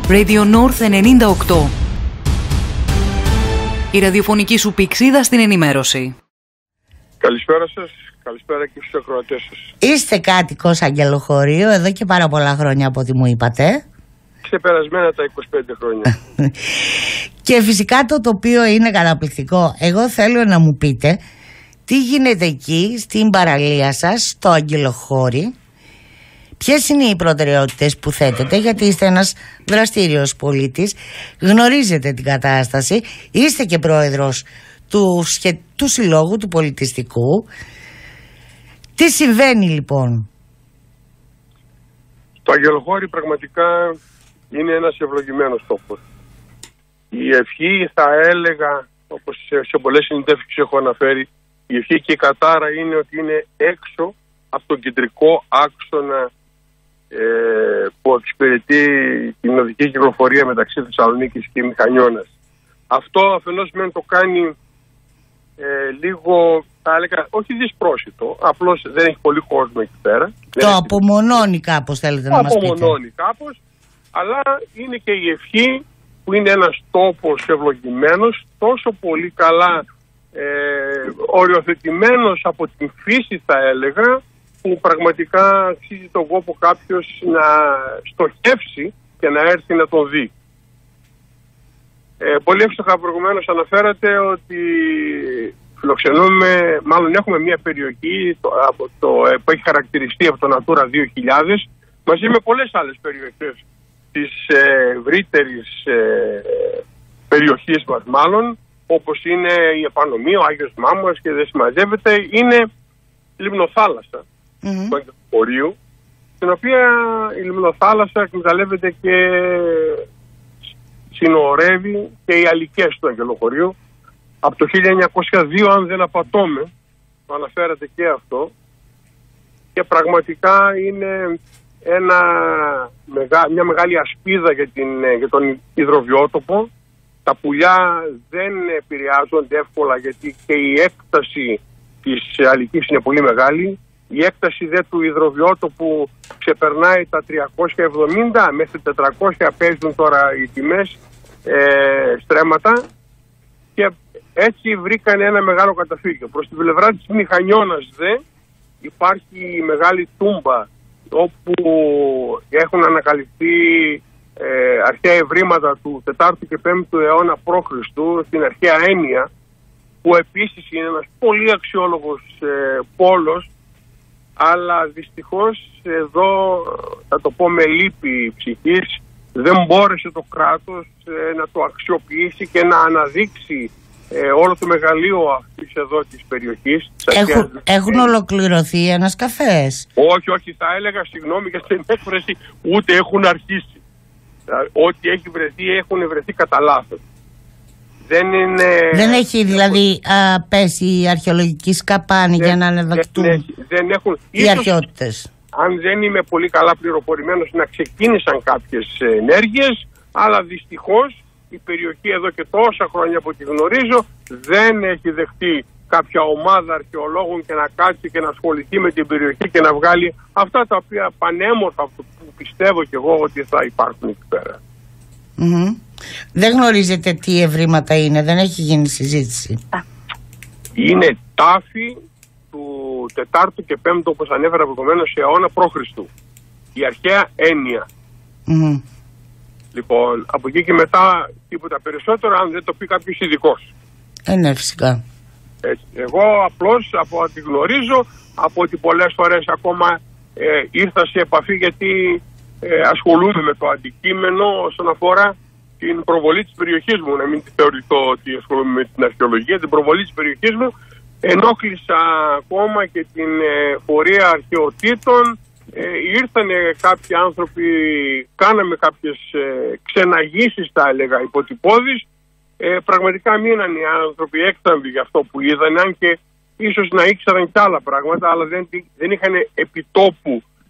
Radio North 98. Η ραδιοφωνική σου πηξίδα στην ενημέρωση. Καλησπέρα σας, καλησπέρα και στους ακροατές σας. Είστε κάτοικος Αγγελοχωρίου εδώ και πάρα πολλά χρόνια από ό,τι μου είπατε. Ξεπερασμένα τα 25 χρόνια. Και φυσικά το τοπίο είναι καταπληκτικό. Εγώ θέλω να μου πείτε τι γίνεται εκεί στην παραλία σας, στο Αγγελοχώρι. Ποιες είναι οι προτεραιότητες που θέτετε, γιατί είστε ένας δραστήριος πολίτης, γνωρίζετε την κατάσταση, είστε και πρόεδρος του Συλλόγου του Πολιτιστικού. Τι συμβαίνει λοιπόν? Το Αγγελοχώρι πραγματικά είναι ένας ευλογημένος τόπος. Η ευχή, θα έλεγα, όπως σε πολλές συνεντεύξεις έχω αναφέρει, η ευχή και η κατάρα είναι ότι είναι έξω από τον κεντρικό άξονα που εξυπηρετεί την οδική κυκλοφορία μεταξύ Θεσσαλονίκης και Μηχανιώνας. Αυτό αφενός μεν το κάνει λίγο, θα έλεγα, όχι δυσπρόσιτο, απλώς δεν έχει πολύ κόσμο εκεί πέρα. Το απομονώνει κάπως, θέλετε να μας πείτε. Απομονώνει κάπως, αλλά είναι και η ευχή που είναι ένας τόπος ευλογημένος, τόσο πολύ καλά οριοθετημένος από την φύση, θα έλεγα, που πραγματικά αξίζει τον κόπο κάποιος να στοχεύσει και να έρθει να τον δει. Πολύ εύστοχα προηγουμένως αναφέρατε ότι φιλοξενούμε, μάλλον έχουμε μια περιοχή που έχει χαρακτηριστεί από το Natura 2000 μαζί με πολλές άλλες περιοχές της ευρύτερης περιοχής μας, μάλλον, όπως είναι η Επανομία, ο Άγιος Μάμας και δεν συμμαζεύεται, είναι λιμνοθάλασσα του Αγγελοχωρίου, στην οποία η λιμνοθάλασσα εκμεταλλεύεται και συνορεύει και οι αλικές του Αγγελοχωρίου από το 1902, αν δεν απατώμε, το αναφέρατε και αυτό, και πραγματικά είναι μια μεγάλη ασπίδα για τον υδροβιότοπο. Τα πουλιά δεν επηρεάζονται εύκολα, γιατί και η έκταση της αλικής είναι πολύ μεγάλη. Η έκταση δε του υδροβιότοπου ξεπερνάει τα 370 μέχρι 400, παίζουν τώρα οι τιμές στρέμματα, και έτσι βρήκαν ένα μεγάλο καταφύγιο. Προς την πλευρά της Μηχανιώνας δε υπάρχει μεγάλη τούμπα, όπου έχουν ανακαλυφθεί αρχαία ευρήματα του 4ου και 5ου αιώνα π.Χ. στην αρχαία Έννοια, που επίσης είναι ένας πολύ αξιόλογος πόλος, αλλά δυστυχώς εδώ, θα το πω με λύπη ψυχής, δεν μπόρεσε το κράτος να το αξιοποιήσει και να αναδείξει όλο το μεγαλείο αυτής εδώ της περιοχής. Έχουν ολοκληρωθεί οι ανασκαφές? Όχι, θα έλεγα, συγγνώμη για την έκφραση, ούτε έχουν αρχίσει. Ό,τι έχει βρεθεί, έχουν βρεθεί κατά λάθος. Δεν έχει δηλαδή πέσει η αρχαιολογική σκαπάνη για να αναδεικτούν δεν έχουν οι αρχαιότητες? Αν δεν είμαι πολύ καλά πληροφορημένος, να ξεκίνησαν κάποιες ενέργειες, αλλά δυστυχώς η περιοχή εδώ και τόσα χρόνια που τη γνωρίζω δεν έχει δεχτεί κάποια ομάδα αρχαιολόγων και να κάτσει και να ασχοληθεί με την περιοχή και να βγάλει αυτά τα οποία πανέμορφα που πιστεύω και εγώ ότι θα υπάρχουν εκεί πέρα. Δεν γνωρίζετε τι ευρήματα είναι, δεν έχει γίνει συζήτηση? Είναι τάφη του 4ου και 5ου, όπως ανέφερα προηγουμένως, αιώνα π.Χ. Η αρχαία Έννοια. Λοιπόν, από εκεί και μετά τίποτα περισσότερο, αν δεν το πει κάποιος ειδικός. Ναι, φυσικά. Έτσι. Εγώ απλώς από ό,τι γνωρίζω, από ότι πολλές φορές ακόμα ήρθα σε επαφή, γιατί ασχολούμαι με το αντικείμενο όσον αφορά την προβολή της περιοχής μου, να μην θεωρηθώ ότι ασχολούμαι με την αρχαιολογία, την προβολή της περιοχής μου. Ενόχλησα ακόμα και την πορεία αρχαιοτήτων, ήρθανε κάποιοι άνθρωποι, κάναμε κάποιες ξεναγήσεις, θα έλεγα, υποτυπώδεις. Πραγματικά μείναν οι άνθρωποι έκθαμβοι για αυτό που είδαν, αν και ίσως να ήξεραν κι άλλα πράγματα, αλλά δεν είχαν επιτόπου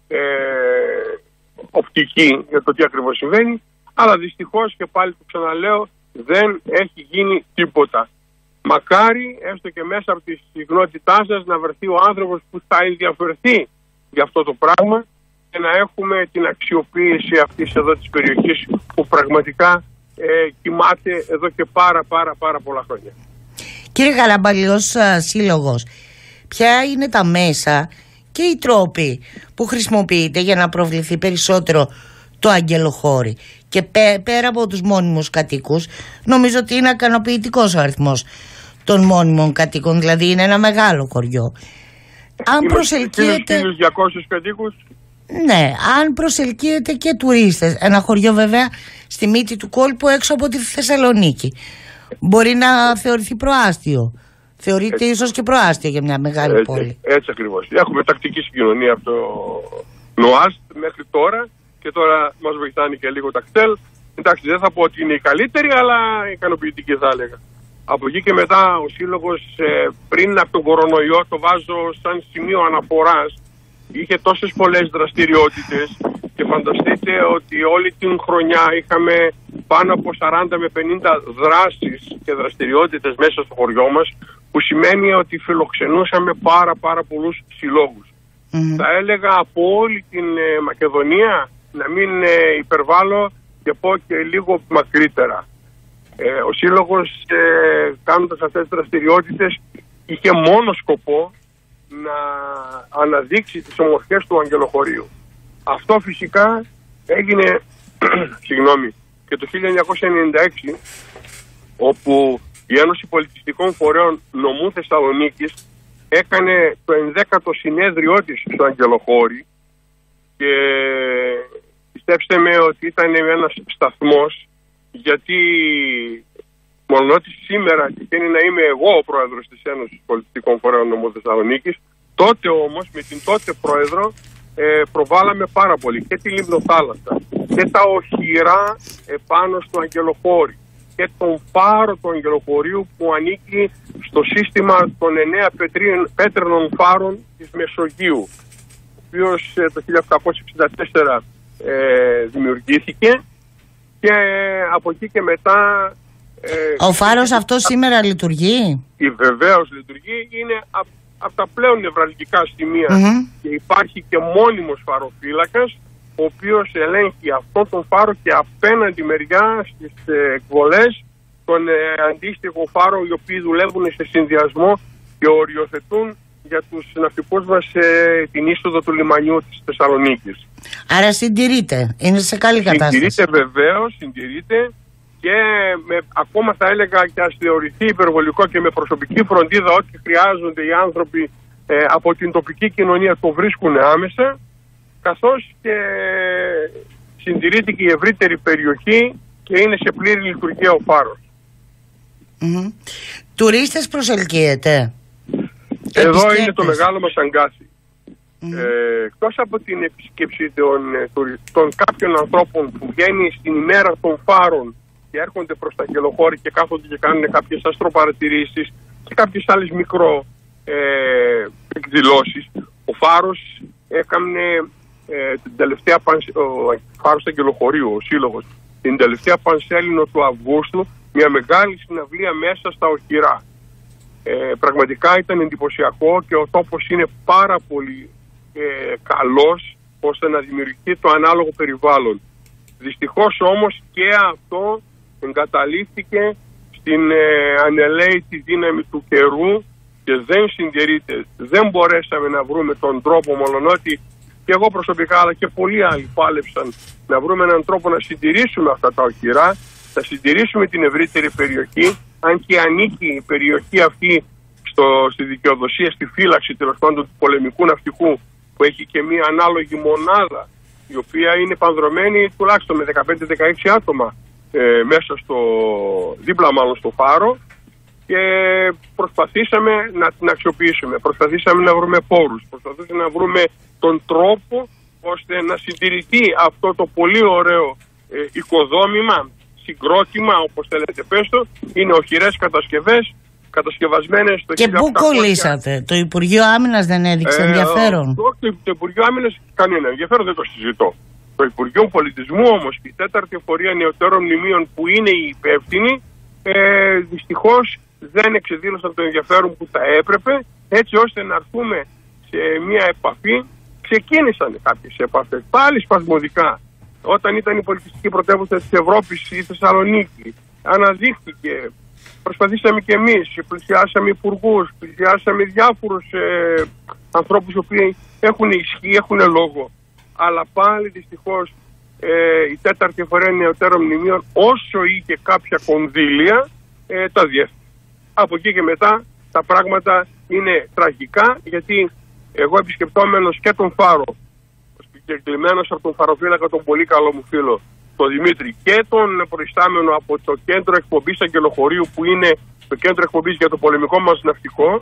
οπτική για το τι ακριβώς συμβαίνει. Αλλά δυστυχώς, και πάλι το ξαναλέω, δεν έχει γίνει τίποτα. Μακάρι, έστω και μέσα από τη συχνότητά σας, να βρεθεί ο άνθρωπος που θα ενδιαφερθεί για αυτό το πράγμα και να έχουμε την αξιοποίηση αυτής εδώ της περιοχής που πραγματικά κοιμάται εδώ και πάρα πολλά χρόνια. Κύριε Καραμπάλη, ως σύλλογος, ποια είναι τα μέσα και οι τρόποι που χρησιμοποιείτε για να προβληθεί περισσότερο το αγγελοχώρι? Και πέρα από τους μόνιμους κατοίκους, νομίζω ότι είναι ικανοποιητικός ο αριθμός των μόνιμων κατοίκων, δηλαδή είναι ένα μεγάλο χωριό. Αν προσελκύεται... 1.200 κατοίκους. Ναι, αν προσελκύεται και τουρίστες. Ένα χωριό βέβαια στη μύτη του κόλπου έξω από τη Θεσσαλονίκη. Μπορεί να θεωρηθεί προάστιο. Θεωρείται ίσως και προάστιο για μια μεγάλη πόλη. Έτσι ακριβώς. Έχουμε τακτική συγκοινωνία από το ΝΟΑΣΤ μέχρι τώρα και τώρα μας βοηθάνε και λίγο τα κτέλ. Εντάξει, δεν θα πω ότι είναι η καλύτερη, αλλά ικανοποιητική θα έλεγα. Από εκεί και μετά ο Σύλλογος πριν από τον κορονοϊό, το βάζω σαν σημείο αναφοράς, είχε τόσες πολλές δραστηριότητες και φανταστείτε ότι όλη την χρονιά είχαμε πάνω από 40 με 50 δράσεις και δραστηριότητες μέσα στο χωριό μας, που σημαίνει ότι φιλοξενούσαμε πάρα πολλούς συλλόγους. Θα έλεγα από όλη την Μακεδονία, να μην υπερβάλλω και πω και λίγο μακρύτερα. Ο Σύλλογος κάνοντας αυτές τις δραστηριότητες είχε μόνο σκοπό να αναδείξει τις ομορφιές του αγγελοχωρίου. Αυτό φυσικά έγινε και το 1996, όπου η Ένωση Πολιτιστικών Φορέων Νομού Θεσσαλονίκης έκανε το 11ο συνέδριό της στο αγγελοχώρι και πιστέψτε με ότι ήταν ένας σταθμός, γιατί μόνο ότι σήμερα τυχαίνει να είμαι εγώ ο πρόεδρος της Ένωσης Πολιτιστικών Φορέων Νομού Θεσσαλονίκης, τότε όμως με την τότε πρόεδρο προβάλαμε πάρα πολύ και τη Λιμνοθάλασσα και τα οχυρά επάνω στο αγγελοχώρι και τον φάρο του αγγελοχωρίου που ανήκει στο σύστημα των 9 πέτρινων φάρων της Μεσογείου, ο οποίος το 1864 δημιουργήθηκε και από εκεί και μετά... Ο φάρος αυτός σήμερα λειτουργεί? Βεβαίως λειτουργεί, είναι από τα πλέον νευραλγικά σημεία και υπάρχει και μόνιμος φαροφύλακας, ο οποίος ελέγχει αυτόν τον φάρο και απέναντι μεριά στις εκβολές τον αντίστοιχο φάρο, οι οποίοι δουλεύουν σε συνδυασμό και οριοθετούν για τους ναυτικούς μας την είσοδο του λιμανιού της Θεσσαλονίκης. Άρα συντηρείται, είναι σε καλή κατάσταση. Συντηρείται βεβαίως, συντηρείται και ακόμα θα έλεγα και ας θεωρηθεί υπερβολικό και με προσωπική φροντίδα ό,τι χρειάζονται οι άνθρωποι από την τοπική κοινωνία το βρίσκουν άμεσα, καθώς και συντηρείται και η ευρύτερη περιοχή και είναι σε πλήρη λειτουργία ο φάρος. Τουρίστες προσελκύεται? Εδώ είναι το μεγάλο μας αγκάθι. Εκτός από την επίσκεψη των κάποιων ανθρώπων που βγαίνει στην ημέρα των φάρων και έρχονται προς τα αγγελοχώρι και κάθονται και κάνουν κάποιες αστροπαρατηρήσεις και κάποιες άλλες εκδηλώσεις, ο φάρος έκανε την τελευταία ο φάρος του αγγελοχωρίου, ο Σύλλογος, την τελευταία Πανσέλινο του Αυγούστου, μια μεγάλη συναυλία μέσα στα οχυρά. Πραγματικά ήταν εντυπωσιακό και ο τόπος είναι πάρα πολύ καλός ώστε να δημιουργηθεί το ανάλογο περιβάλλον. Δυστυχώς όμως και αυτό εγκαταλείφθηκε στην ανελαίτη δύναμη του καιρού και δεν συντηρείται. Δεν μπορέσαμε να βρούμε τον τρόπο, μολονότι και εγώ προσωπικά αλλά και πολλοί άλλοι πάλεψαν να βρούμε έναν τρόπο να συντηρήσουμε αυτά τα οχυρά, να συντηρήσουμε την ευρύτερη περιοχή, αν και ανήκει η περιοχή αυτή στη δικαιοδοσία, στη φύλαξη τέλος πάντων του πολεμικού ναυτικού, που έχει και μια ανάλογη μονάδα η οποία είναι πανδρωμένη τουλάχιστον με 15-16 άτομα μέσα δίπλα μάλλον στο φάρο, και προσπαθήσαμε να την αξιοποιήσουμε, προσπαθήσαμε να βρούμε πόρους, προσπαθήσαμε να βρούμε τον τρόπο ώστε να συντηρηθεί αυτό το πολύ ωραίο οικοδόμημα, συγκρότημα, όπως θέλετε πέστο. Είναι οχυρές κατασκευές, κατασκευασμένες το 1800. Και πού κολλήσατε? Το Υπουργείο Άμυνας δεν έδειξε ενδιαφέρον? Το Υπουργείο Άμυνας κανένα ενδιαφέρον, δεν το συζητώ. Το Υπουργείο Πολιτισμού όμως και η 4η Εφορία Νεωτέρων Μνημείων, που είναι οι υπεύθυνοι, δυστυχώς δεν εξεδήλωσαν το ενδιαφέρον που θα έπρεπε, έτσι ώστε να έρθουμε σε μια επαφή ξεκίνησαν κάποιες επαφές, πάλι σπασμωδικά. Όταν ήταν η πολιτιστική πρωτεύουσα της Ευρώπης η Θεσσαλονίκη, αναδείχθηκε, προσπαθήσαμε και εμείς, πλησιάσαμε υπουργούς, πλησιάσαμε διάφορους ανθρώπους οι οποίοι έχουν ισχύ, έχουν λόγο. Αλλά πάλι δυστυχώς η τέταρτη εφορία νεωτέρων μνημείων, όσο είχε κάποια κονδύλια, τα διέφυγε. Από εκεί και μετά τα πράγματα είναι τραγικά, γιατί εγώ επισκεπτόμενος και τον Φάρο, συγκεκριμένος από τον φαροφύλακα, τον πολύ καλό μου φίλο, τον Δημήτρη, και τον προϊστάμενο από το κέντρο εκπομπής Αγγελοχωρίου, που είναι το κέντρο εκπομπής για το πολεμικό μας ναυτικό,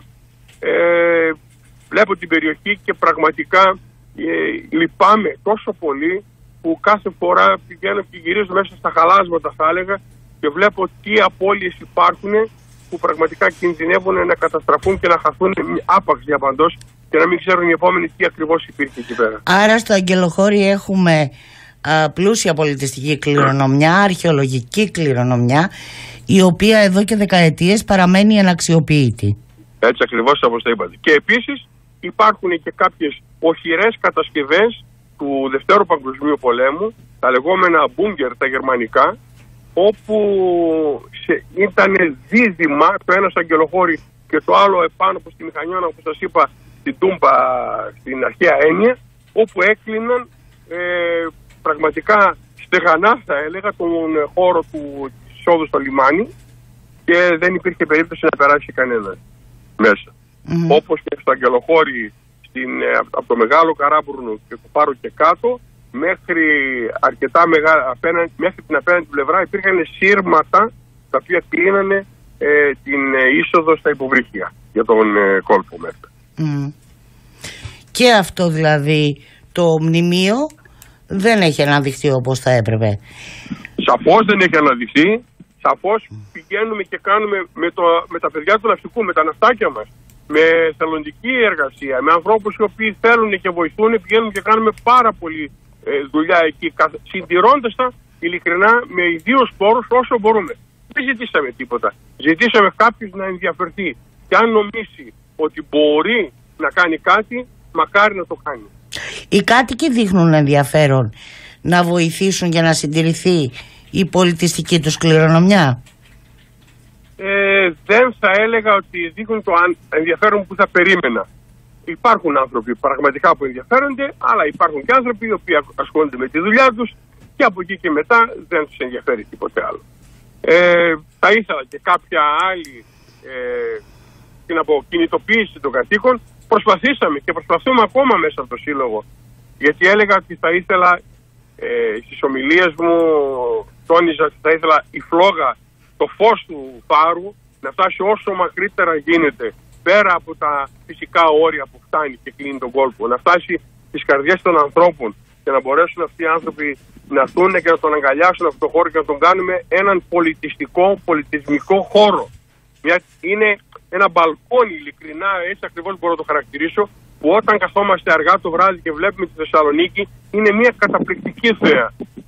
βλέπω την περιοχή και πραγματικά λυπάμαι τόσο πολύ που κάθε φορά πηγαίνω και γυρίζω μέσα στα χαλάσματα, θα έλεγα, και βλέπω τι απώλειες υπάρχουν που πραγματικά κινδυνεύουν να καταστραφούν και να χαθούν άπαξ διαπαντός και να μην ξέρουν οι επόμενοι τι ακριβώς υπήρχε εκεί πέρα. Άρα στο Αγγελοχώρι έχουμε πλούσια πολιτιστική κληρονομιά, αρχαιολογική κληρονομιά, η οποία εδώ και δεκαετίες παραμένει αναξιοποιητή. Έτσι ακριβώς όπως το είπατε. Και επίσης υπάρχουν και κάποιες οχυρές κατασκευές του Δευτέρου Παγκοσμίου Πολέμου, τα λεγόμενα μπούγκερ, τα γερμανικά, όπου ήταν δίδυμα, το ένα στο Αγγελοχώρι και το άλλο επάνω από στη Μηχανιώνα, όπως σας είπα, στην Τούμπα, στην αρχαία έννοια, όπου έκλειναν πραγματικά στεγανά, θα έλεγα, τον χώρο του εισόδου στο λιμάνι και δεν υπήρχε περίπτωση να περάσει κανένας μέσα. Όπως και στο Αγγελοχώρι, από το Μεγάλο Καράμπουρνο και το Πάρο και κάτω, μέχρι αρκετά μεγάλα, μέχρι την απέναντι πλευρά υπήρχαν σύρματα τα οποία κλείνανε την είσοδο στα υποβρύχια για τον κόλπο μέσα. Και αυτό δηλαδή το μνημείο δεν έχει αναδειχθεί όπως θα έπρεπε. Σαφώς δεν έχει αναδειχθεί. Σαφώς πηγαίνουμε και κάνουμε με τα παιδιά του ναυτικού, με τα ναυτάκια μας, με θελοντική εργασία, με ανθρώπους οι οποίοι θέλουν και βοηθούν, πηγαίνουμε και κάνουμε πάρα πολύ δουλειά εκεί, συντηρώντας τα ειλικρινά με ιδίους πόρους όσο μπορούμε. Δεν ζητήσαμε τίποτα. Ζητήσαμε κάποιος να ενδιαφερθεί και αν νομίσει ότι μπορεί να κάνει κάτι, μακάρι να το κάνει. Οι κάτοικοι δείχνουν ενδιαφέρον να βοηθήσουν για να συντηρηθεί η πολιτιστική τους κληρονομιά. Δεν θα έλεγα ότι δείχνουν το ενδιαφέρον που θα περίμενα. Υπάρχουν άνθρωποι πραγματικά που ενδιαφέρονται, αλλά υπάρχουν και άνθρωποι οι οποίοι ασχολούνται με τη δουλειά τους και από εκεί και μετά δεν τους ενδιαφέρει τίποτε άλλο. Θα ήθελα και κάποια άλλη κινητοποίηση των κατοίκων. Προσπαθήσαμε και προσπαθούμε ακόμα μέσα από το Σύλλογο, γιατί έλεγα ότι θα ήθελα στις ομιλίες μου, τόνιζα ότι θα ήθελα η φλόγα, το φως του Φάρου να φτάσει όσο μακρύτερα γίνεται, πέρα από τα φυσικά όρια που φτάνει και κλείνει τον κόλπο, να φτάσει στις καρδιές των ανθρώπων και να μπορέσουν αυτοί οι άνθρωποι να έρθουν και να τον αγκαλιάσουν αυτόν τον χώρο και να τον κάνουμε έναν πολιτισμικό χώρο. Είναι ένα μπαλκόνι, ειλικρινά, έτσι ακριβώς μπορώ να το χαρακτηρίσω, που όταν καθόμαστε αργά το βράδυ και βλέπουμε τη Θεσσαλονίκη, είναι μια καταπληκτική θέα.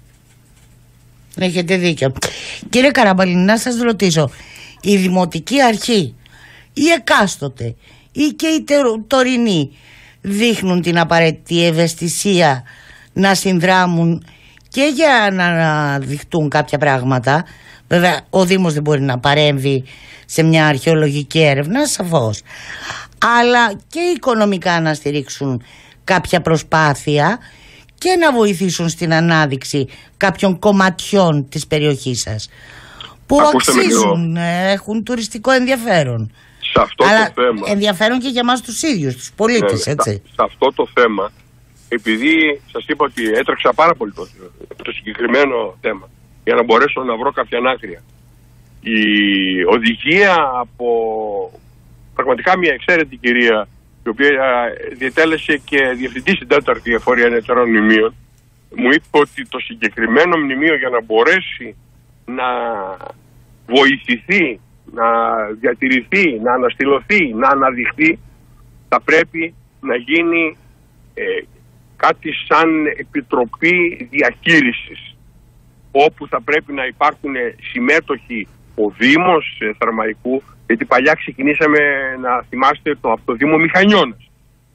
Έχετε δίκιο. Κύριε Καραμπαλίνη, να σας ρωτήσω, η Δημοτική Αρχή, η εκάστοτε ή και οι τωρινοί δείχνουν την απαραίτητη ευαισθησία να συνδράμουν και για να αναδειχτούν κάποια πράγματα? Βέβαια ο Δήμος δεν μπορεί να παρέμβει σε μια αρχαιολογική έρευνα, σαφώς, αλλά και οικονομικά να στηρίξουν κάποια προσπάθεια και να βοηθήσουν στην ανάδειξη κάποιων κομματιών της περιοχής σας που αξίζουν, έχουν τουριστικό ενδιαφέρον. Σε αυτό αλλά το θέμα, ενδιαφέρον και για εμάς τους ίδιους, τους πολίτες, έτσι. Σε αυτό το θέμα, επειδή σας είπα ότι έτρεξα πάρα πολύ το συγκεκριμένο θέμα για να μπορέσω να βρω κάποια ανάκρια, η οδηγία από πραγματικά μια εξαίρετη κυρία, η οποία διετέλεσε και διευθυντή στην τέταρτη εφορία νεωτερών μνημείων, μου είπε ότι το συγκεκριμένο μνημείο για να μπορέσει να βοηθηθεί, να διατηρηθεί, να αναστηλωθεί, να αναδειχθεί, θα πρέπει να γίνει κάτι σαν επιτροπή διαχείρισης, όπου θα πρέπει να υπάρχουν συμμέτοχοι ο Δήμος Θερμαϊκού, γιατί παλιά ξεκινήσαμε, να θυμάστε, από το Δήμο Μηχανιώνας.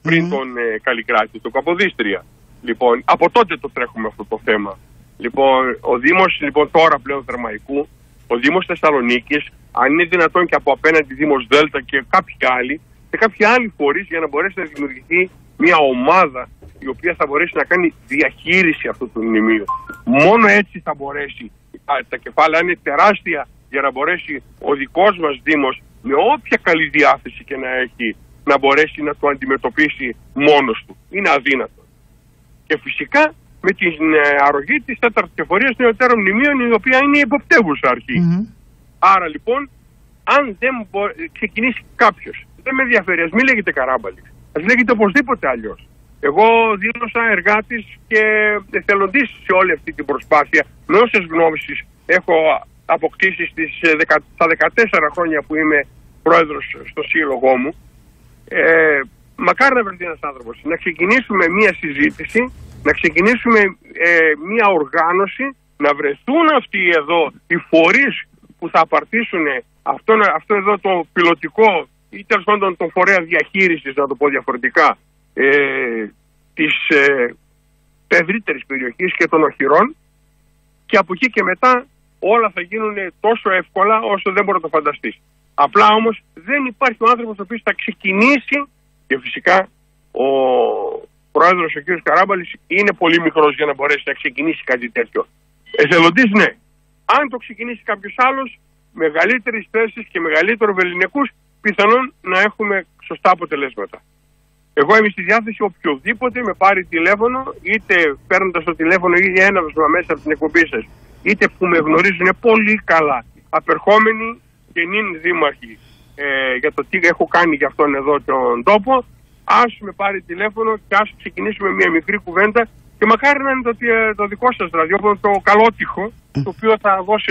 πριν τον Καλλικράτη, το Καποδίστρια. Λοιπόν, από τότε το τρέχουμε αυτό το θέμα. Λοιπόν, ο Δήμος τώρα πλέον Θερμαϊκού, ο Δήμος Θεσσαλονίκης, αν είναι δυνατόν και από απέναντι Δήμος Δέλτα και κάποιοι άλλοι φορείς, για να μπορέσει να δημιουργηθεί μια ομάδα η οποία θα μπορέσει να κάνει διαχείριση αυτού του μνημείου. Μόνο έτσι θα μπορέσει. Τα κεφάλαια είναι τεράστια για να μπορέσει ο δικός μας Δήμος, με όποια καλή διάθεση και να έχει, να μπορέσει να το αντιμετωπίσει μόνος του. Είναι αδύνατο. Και φυσικά με την αρρωγή της 4ης εφορίας νεωτέρων μνημείων, η οποία είναι η εποπτεύουσα αρχή. Άρα λοιπόν, αν δεν ξεκινήσει κάποιος, δεν με ενδιαφέρει, ας μην λέγεται Καράμπαλης, ας λέγεται οπωσδήποτε αλλιώς. Εγώ δήλωσα εργάτης και εθελοντής σε όλη αυτή την προσπάθεια. Με όσες γνώσεις έχω αποκτήσει στα 14 χρόνια που είμαι πρόεδρος στο σύλλογό μου. Μακάρι να βρεθεί ένας άνθρωπος. Να ξεκινήσουμε μία συζήτηση, να ξεκινήσουμε μία οργάνωση, να βρεθούν αυτοί εδώ οι φορείς που θα απαρτήσουν αυτό εδώ το πιλωτικό ή τέλος πάντων τον φορέα διαχείρισης, να το πω διαφορετικά, της ευρύτερης περιοχής και των οχυρών, και από εκεί και μετά όλα θα γίνουν τόσο εύκολα όσο δεν μπορεί να το φανταστείς. Απλά όμως δεν υπάρχει ο άνθρωπος ο οποίος θα ξεκινήσει, και φυσικά ο πρόεδρος ο κ. Καράμπαλης είναι πολύ μικρός για να μπορέσει να ξεκινήσει κάτι τέτοιο. Εθελοντής ναι. Αν το ξεκινήσει κάποιος άλλος, μεγαλύτερες θέσεις και μεγαλύτερο βεληνικούς, πιθανόν να έχουμε σωστά αποτελέσματα. Εγώ είμαι στη διάθεση οποιοδήποτε με πάρει τηλέφωνο, είτε παίρνοντας το τηλέφωνο ή έναυσμα μέσα από την εκπομπή σας, είτε που με γνωρίζουν πολύ καλά, απερχόμενοι και νυν δήμαρχοι, για το τι έχω κάνει για αυτόν εδώ τον τόπο, ας με πάρει τηλέφωνο και ας ξεκινήσουμε μια μικρή κουβέντα, και μακάρι να είναι το δικό σας ραδιόφωνο, το καλότυχο, το οποίο θα δώσει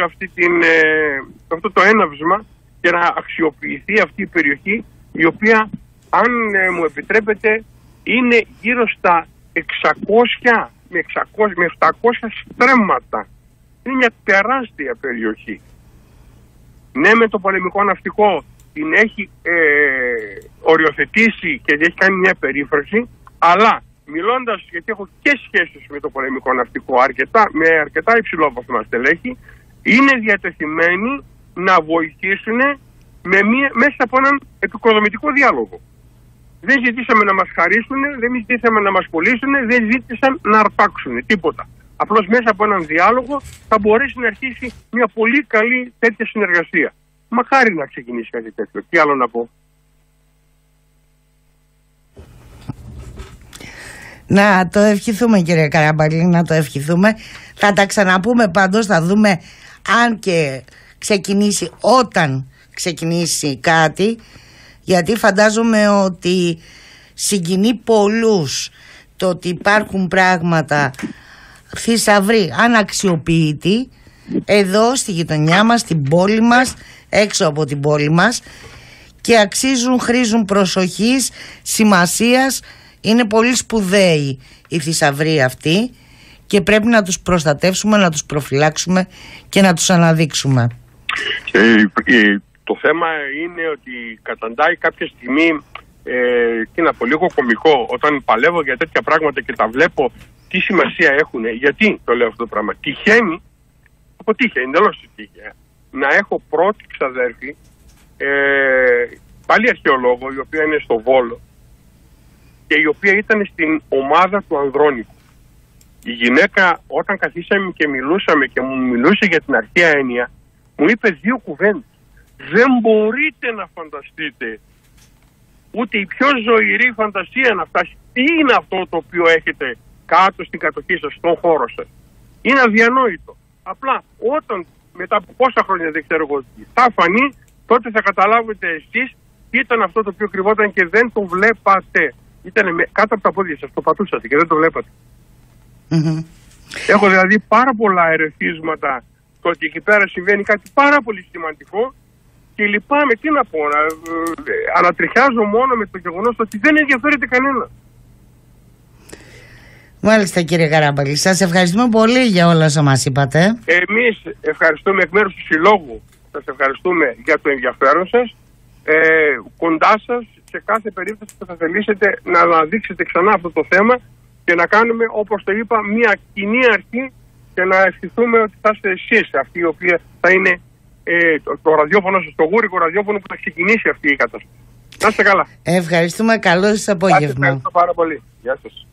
αυτό το έναυσμα και να αξιοποιηθεί αυτή η περιοχή, η οποία, αν μου επιτρέπετε, είναι γύρω στα 600 με 700 στρέμματα. Είναι μια τεράστια περιοχή. Ναι, με το πολεμικό ναυτικό την έχει οριοθετήσει και έχει κάνει μια περίφραση, αλλά μιλώντας, γιατί έχω και σχέσεις με το πολεμικό ναυτικό με αρκετά υψηλόβαθμα στελέχη, είναι διατεθειμένοι να βοηθήσουν μέσα από έναν επικοδομητικό διάλογο. Δεν ζητήσαμε να μας χαρίσουν, δεν ζητήσαμε να μας πουλήσουν, δεν ζήτησαν να αρπάξουν τίποτα. Απλώς μέσα από έναν διάλογο θα μπορέσει να αρχίσει μια πολύ καλή τέτοια συνεργασία. Μακάρι να ξεκινήσει κάτι τέτοιο. Τι άλλο να πω. Να το ευχηθούμε, κύριε Καράμπαλη, να το ευχηθούμε. Θα τα ξαναπούμε πάντως, θα δούμε αν και ξεκινήσει, όταν ξεκινήσει κάτι, γιατί φαντάζομαι ότι συγκινεί πολλούς το ότι υπάρχουν πράγματα θησαυροί αναξιοποιητοί εδώ στη γειτονιά μας, στην πόλη μας, έξω από την πόλη μας, και αξίζουν, χρήζουν προσοχής, σημασίας. Είναι πολύ σπουδαίοι οι θησαυροί αυτοί και πρέπει να τους προστατεύσουμε, να τους προφυλάξουμε και να τους αναδείξουμε. Το θέμα είναι ότι καταντάει κάποια στιγμή, τι να πω, λίγο κωμικό, όταν παλεύω για τέτοια πράγματα και τα βλέπω τι σημασία έχουν. Γιατί το λέω αυτό το πράγμα? Τυχαίνει, αποτύχε, εντελώς τυχαία, να έχω πρώτη ξαδέρφη, πάλι αρχαιολόγο, η οποία είναι στο Βόλο και η οποία ήταν στην ομάδα του Ανδρώνικου. Η γυναίκα, όταν καθίσαμε και μιλούσαμε και μου μιλούσε για την αρχαία έννοια, μου είπε δύο κουβέντες. Δεν μπορείτε να φανταστείτε, ούτε η πιο ζωηρή φαντασία να φτάσει, τι είναι αυτό το οποίο έχετε κάτω στην κατοχή σας, στον χώρο σας. Είναι αδιανόητο. Απλά όταν μετά από πόσα χρόνια, δεν ξέρω εγώ, θα φανεί, τότε θα καταλάβετε εσείς τι ήταν αυτό το οποίο κρυβόταν και δεν το βλέπατε. Ήταν κάτω από τα πόδια σας, το πατούσατε και δεν το βλέπατε. Έχω δηλαδή πάρα πολλά ερεθίσματα το ότι εκεί πέρα συμβαίνει κάτι πάρα πολύ σημαντικό και λυπάμαι, τι να πω, ανατριχιάζω μόνο με το γεγονός ότι δεν ενδιαφέρεται κανένα. Μάλιστα, κύριε Καράμπαλη, σας ευχαριστούμε πολύ για όλα όσα μας είπατε. Εμείς ευχαριστούμε εκ μέρους του Συλλόγου, σας ευχαριστούμε για το ενδιαφέρον σας, κοντά σας, σε κάθε περίπτωση που θα θελήσετε να αναδείξετε ξανά αυτό το θέμα και να κάνουμε, όπως το είπα, μια κοινή αρχή και να ευχηθούμε ότι θα είστε εσείς αυτοί οι οποίοι θα είναι το ραδιόφωνο σας, το γούρικο ραδιόφωνο που θα ξεκινήσει αυτή η κατάσταση. Να είστε καλά. Ευχαριστούμε. Καλό σας απόγευμα. Ευχαριστώ πάρα πολύ. Γεια σας.